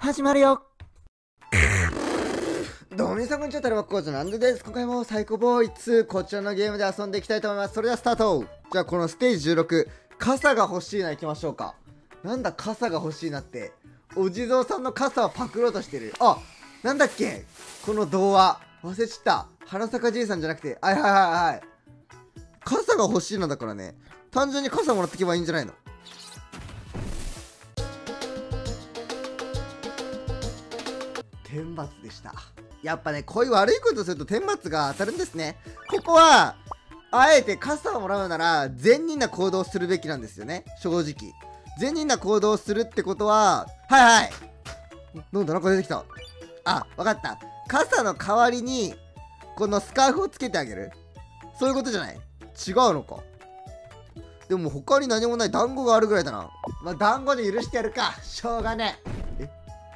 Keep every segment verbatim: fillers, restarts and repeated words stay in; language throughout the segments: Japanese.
始まるよ。 どうも皆さんこんにちは、タルバッコーチのアンドです。今回もサイコボーイツー、こちらのゲームで遊んでいきたいと思います。それではスタート。じゃあこのステージじゅうろく、傘が欲しいな、いきましょうか。なんだ傘が欲しいなって、お地蔵さんの傘をパクろうとしてる。あ、なんだっけこの童話忘れちゃった。原坂じいさんじゃなくて、はいはいはいはい、傘が欲しいのだからね、単純に傘もらってけばいいんじゃないの。天罰でした。やっぱね、こういう悪いことすると天罰が当たるんですね。ここはあえて傘をもらうなら善人な行動をするべきなんですよね。正直善人な行動をするってことは、はいはい、なんだなんか出てきた。あ、わかった。傘の代わりにこのスカーフをつけてあげる、そういうことじゃない？違うのか。でも他に何もない。団子があるぐらいだな。まあ団子で許してやるか、しょうがねえ。え、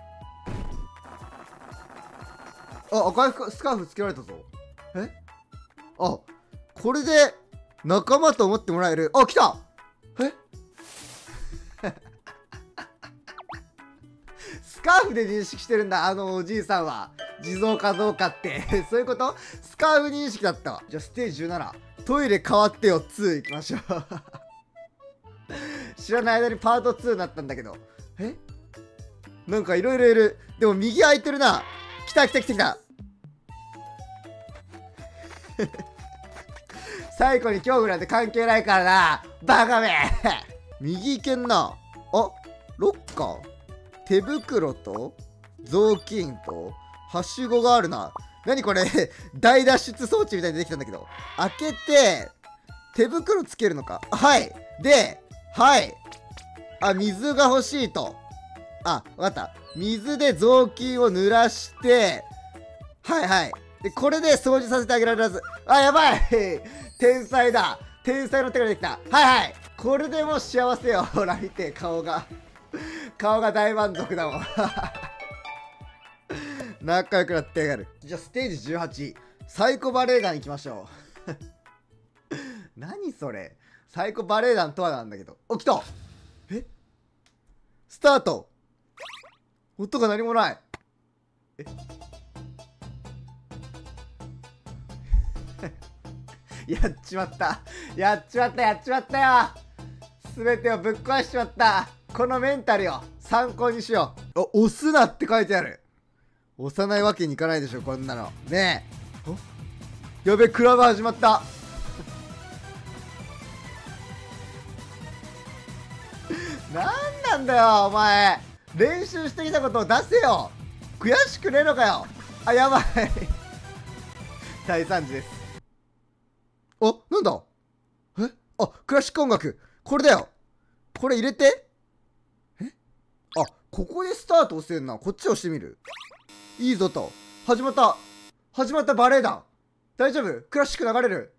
あ、赤いスカーフつけられたぞ。え、あ、これで仲間と思ってもらえる。あ、来た。えスカーフで認識してるんだ、あのおじいさんは。地蔵かどうかってそういうこと？スカーフ認識だったわ。じゃあステージじゅうなな、トイレ変わってよに行きましょう知らない間にパートにになったんだけど。え、なんかいろいろいる。でも右空いてるな。来た来た来た来た最後に恐怖なんて関係ないからな、バカめ右行けんな。あ、ロッカー、手袋と雑巾とはしごがあるな。何これ大脱出装置みたいに出てきたんだけど。開けて手袋つけるのか。はい。で、はい、あ、水が欲しいと。あ、わかった。水で雑巾を濡らして、はいはい。で、これで掃除させてあげられるはず。あ、やばい天才だ。天才の手が出てきた。はいはい。これでもう幸せよ。ほら見て、顔が。顔が大満足だもん。仲良くなってやがる。じゃあステージじゅうはち、サイコバレー団行きましょう。何それ。サイコバレー団とはなんだけど。お、来た。え、スタート。音が何もない。えやっちまった。やっちまった、やっちまったよ。すべてをぶっ壊しちまった。このメンタルよ、参考にしよう。あ、押すなって書いてある。押さないわけにいかないでしょ、こんなの。ねえ。やべ、クラブ始まった。なんなんだよ、お前。練習してきたことを出せよ。悔しくねえのかよ。あ、やばい。大惨事です。あ、なんだ。え、あ、クラシック音楽。これだよ。これ入れて。え、あ、ここでスタート押せんな。こっち押してみる。いいぞと。始まった。始まったバレエ団。大丈夫？クラシック流れる？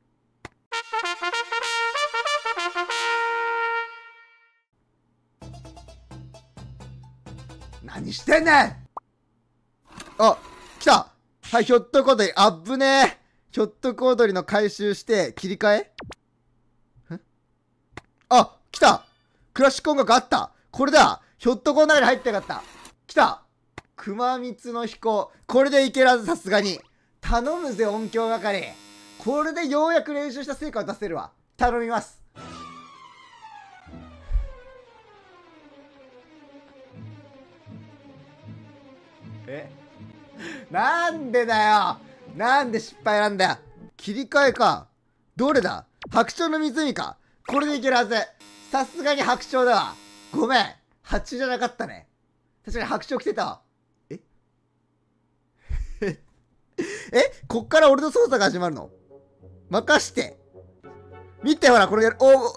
何してんねん。あ、来た。はい、ひょっとこ踊り。あっぶねえ。ひょっとこ踊りの回収して切り替え。え、あ、来た。クラシック音楽あった。これだ。ひょっとこの中に入ってなかった。来た。熊光の飛行。これでいけるはず、さすがに。頼むぜ、音響係。これでようやく練習した成果を出せるわ。頼みます。え、なんでだよ。なんで失敗なんだよ。切り替えか。どれだ。白鳥の湖か。これでいけるはず。さすがに白鳥だわ。ごめん、蜂じゃなかったね。確かに白鳥来てたわ。ええ、こっから俺の操作が始まるの？任して。見て、ほら、これやる。おおお、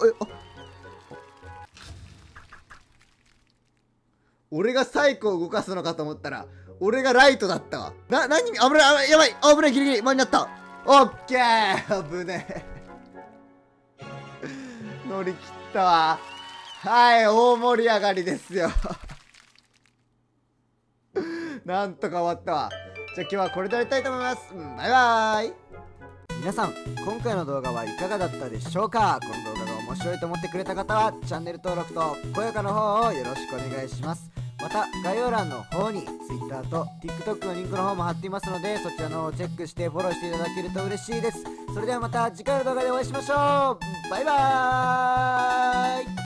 俺がサイコを動かすのかと思ったら、俺がライトだったわ。な、なに、危ない、危ない、やばい、危ない、ギリギリ、間になった。オッケー、危ねえ。乗り切ったわ。はい、大盛り上がりですよ。なんとか終わったわ。じゃあ今日はこれでやりたいと思います。バイバーイ。 皆さん、今回の動画はいかがだったでしょうか。この動画が面白いと思ってくれた方はチャンネル登録と高評価の方をよろしくお願いします。 また概要欄の方に Twitter と TikTok のリンクの方も貼っていますので、そちらの方をチェックしてフォローしていただけると嬉しいです。それではまた次回の動画でお会いしましょう。バイバーイ。